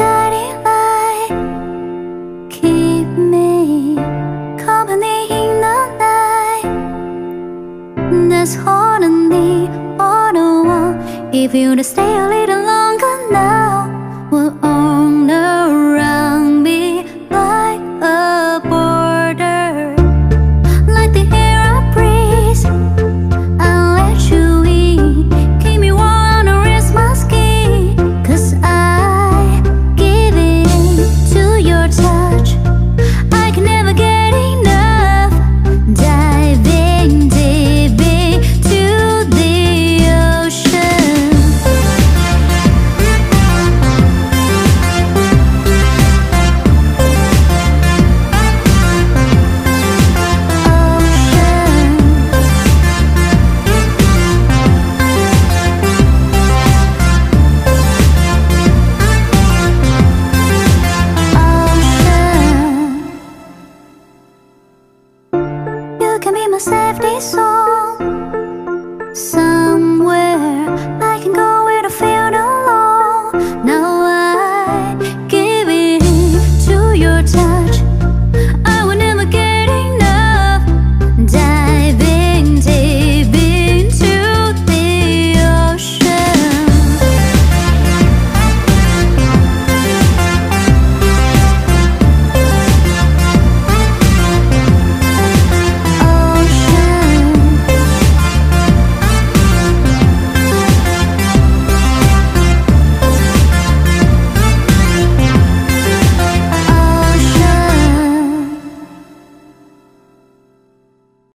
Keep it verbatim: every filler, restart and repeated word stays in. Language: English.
guiding light. Keep me company in the night. That's all I need, all I want. If you'd stay a little longer now, we're on the